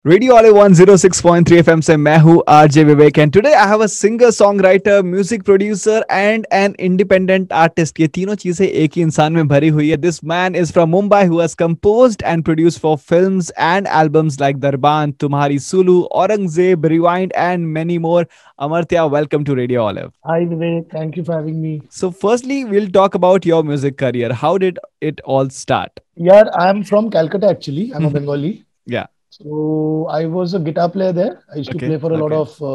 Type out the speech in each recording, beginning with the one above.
Radio वाले 106.3 FM से मैं हूँ RJ Vivek and today I have a singer song writer music producer and an independent artist. ये तीनों चीजें एक ही इंसान में भरी हुई है। This man is from Mumbai who has composed and produced for films and albums like Darbaan, Tumhari Sulu, Aurangzeb, rewind and many more. Amartya, welcome to radio olive. Hi Vivek, thank you for having me. So firstly we'll talk about your music career. How did it all start? Yeah, I'm from Calcutta actually. I'm a Bengali. Yeah. So I was a guitar player there. I used to Okay. play for a lot Okay. of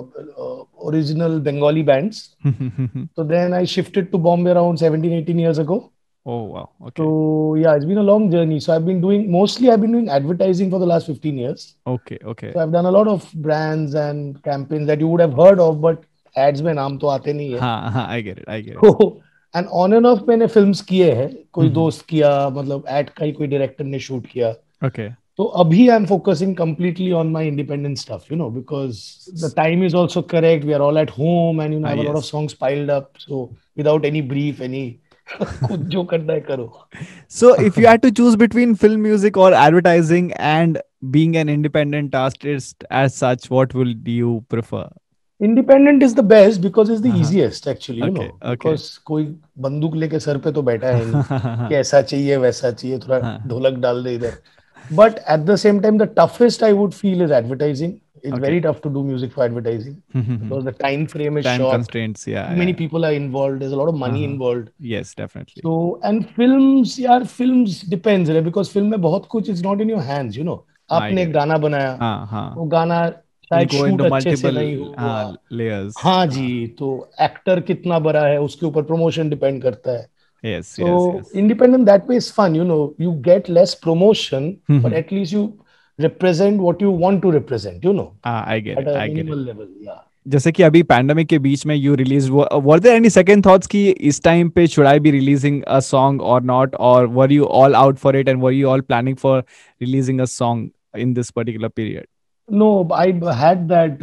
original Bengali bands. So then I shifted to Bombay around 17, 18 years ago. Oh wow. Okay. So yeah, it's been a long journey. So I've been doing advertising for the last 15 years. Okay. Okay. So I've done a lot of brands and campaigns that you would have heard of, but ads में नाम तो आते नहीं है. हाँ हाँ, I get it. I get it. तो and on and off मैंने फिल्म्स किए हैं, कोई Mhm. दोस्त किया, मतलब एड का ही कोई डायरेक्टर ने शूट किया. Okay. तो अभी I am focusing completely on my independent stuff, because the time is also correct. We are all at home and I have a lot of Yes. Songs piled up, so without any brief any खुद जो करना है करो. So, if you had to choose between film music or advertising and being an independent artist as such, what would you prefer? Independent is the best because is the Uh-huh. Easiest actually, Okay. Okay. Because कोई बंदूक लेके sir पे तो बैठा है नहीं कि ऐसा चाहिए वैसा चाहिए, थोड़ा ढोलक डाल दे इधर. But at the same time, the toughest I would feel is advertising. It's Okay. very tough to do music for advertising because the time frame is Time short. constraints. Yeah. Many Yeah. people are involved. There's a lot of money Uh-huh. involved. Yes, definitely. So, and films, यार films depends, right? Because film में बहुत कुछ is not in your hands. I आपने get एक it. गाना बनाया, Uh-huh. वो गाना Will शायद go शूट into अच्छे से multiple नहीं हुआ. layers. हाँ जी, तो एक्टर कितना बड़ा है उसके ऊपर प्रमोशन डिपेंड करता है. Yes. So Yes. Yes. independent that way is fun. You get less promotion, but Mhm. at least you represent what you want to represent, I get at it. a I get it. minimal level. Yeah. जैसे कि अभी pandemic के बीच में you release, were there any second thoughts कि इस time पे should I be releasing a song और नॉट, और were you all out for it and were you all planning for releasing a song in this particular period? No, I had that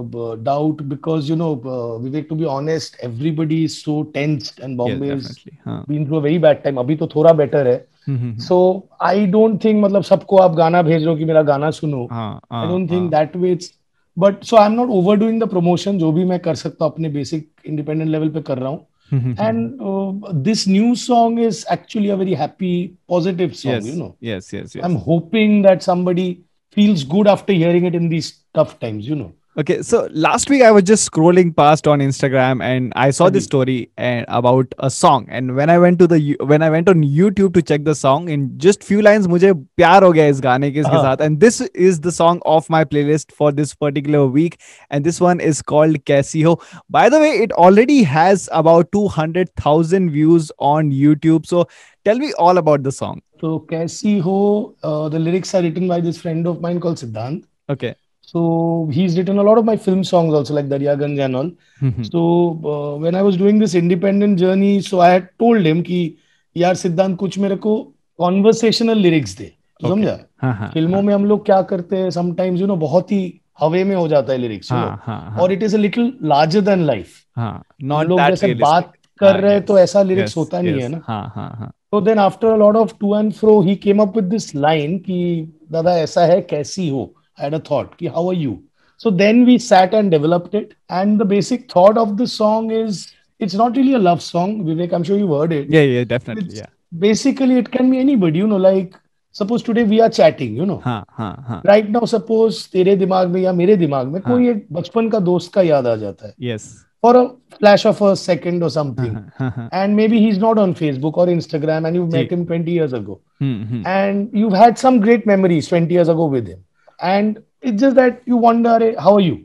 doubt because, Vivek, to be honest, everybody is so tensed and yes Bombay's definitely हाँ. been through a very bad time. अभी तो थोड़ा better है. So I don't think मतलब सबको आप गाना भेज रहे हो कि मेरा गाना सुनो. हाँ I हाँ don't think हाँ. that way it's, but so I'm not overdoing the promotion. जो भी मैं कर सकता हूँ अपने basic independent level पे कर रहा हूँ. And this new song is actually a very happy, positive song, yes yes yes I'm yes. hoping that somebody feels good after hearing it in these tough times. Okay, so last week I was just scrolling past on Instagram and I saw हाँ this जी. story and about a song. And when I went to when I went on YouTube to check the song, in just few lines मुझे प्यार हो गया इस गाने के इसके साथ. हाँ. And this is the song of my playlist for this particular week. And this one is called Kaisi Ho. By the way, it already has about 200,000 views on YouTube. So tell me all about the song. So Kaisi Ho, the lyrics are written by this friend of mine called Siddhant. Okay. So he's written a lot of my film songs also, like Daryaganj and all. So when I was doing this independent journey, so I had told him कि यार सिद्धांत कुछ मेरे को conversational lyrics दे. तो Okay. समझा, हाँ हाँ फिल्मों हाँ में हम लोग क्या करते हैं समटाइम्स, बहुत ही हवे में हो जाता है लिरिक्स, हाँ हाँ और हाँ it is a little larger than life. हाँ. हम Not लोग that जैसे realistic. बात कर रहे हैं तो Yes. ऐसा लिरिक्स Yes. होता नहीं है Yes. ना. हाँ हाँ हाँ. So then after a lot of to and fro, he came up with this line कि दादा ऐसा है कैसी हो. I had a thought कि how are you. So then we sat and developed it. And the basic thought of the song is it's not really a love song. Vivek, I'm sure you've heard it. Yeah, yeah, definitely. It's Yeah. basically it can be anybody, like suppose today we are chatting, हाँ हाँ हाँ. right now suppose तेरे दिमाग में या मेरे दिमाग में हाँ. कोई एक बचपन का दोस्त का याद आ जाता है Yes. for a flash of a second or हाँ something. हाँ हाँ हाँ. And maybe he's not on Facebook or Instagram and you've जी. met him 20 years ago. Hmm. And you've had some great memories 20 years ago with him. And it's just that you wonder, "Hey, how are you?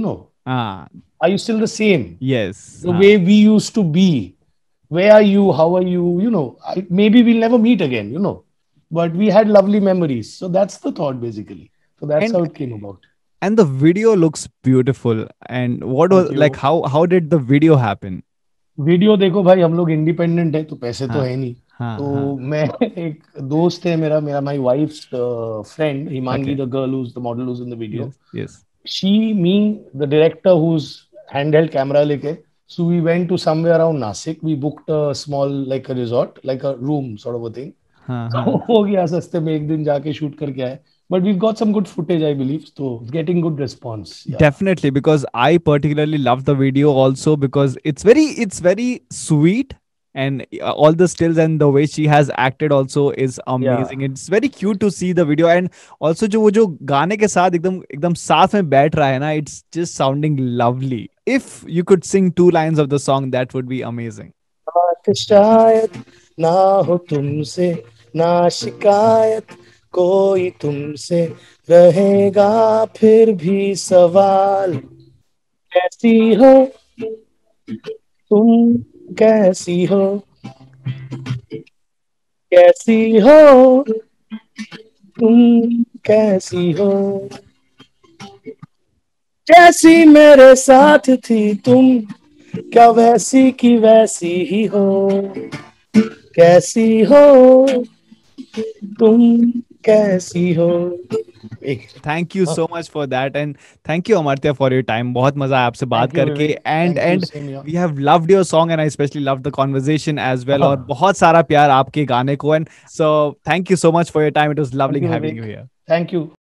हाँ. Are you still the same? Yes. The हाँ. way we used to be. Where are you? How are you? Maybe we'll never meet again. But we had lovely memories. So that's the thought basically. So that's how And it came about. and the video looks beautiful. And what Thank was like you. how did the video happen? Video देखो भाई, हम लोग independent है तो पैसे तो हाँ है नहीं. हाँ हाँ. तो मैं एक दोस्त है मेरा मेरा my wife's friend Himangi, Okay. The girl who's the model who's in the video. Yes. Yes. She, me, the director who's handheld camera लेके. So we went to somewhere around Nasik. We booked a small like a resort, like a room sort of a thing. हाँ हाँ. तो हो गया सस्ते में, एक दिन जाके शूट करके आए. but we've got some good footage, I believe, so it's getting good response. Yeah. Definitely, because I particularly love the video also because it's very sweet, and all the stills and the way she has acted also is Yeah. amazing. It's very cute to see the video, and also जो वो जो गाने के साथ एकदम एकदम साथ में बैठ रहा है ना, it's just sounding lovely. If you could sing two lines of the song, that would be amazing. बात शायद ना हो तुमसे, ना शिकायत कोई तुमसे, रहेगा फिर भी सवाल, कैसी हो तुम, कैसी हो, कैसी हो तुम, कैसी हो, जैसी मेरे साथ थी तुम, क्या वैसी की वैसी ही हो, कैसी हो तुम, कैसी हो. एक Thank you so much for that, and thank you Amartya for your time. बहुत मजा आया आपसे बात थैंक यू करके, Vivek, and thank you and same we have loved your song, and I especially loved the conversation as well, और बहुत सारा प्यार आपके गाने को, and so thank you so much for your time. It was thank lovely you having Vivek, you here. Thank you.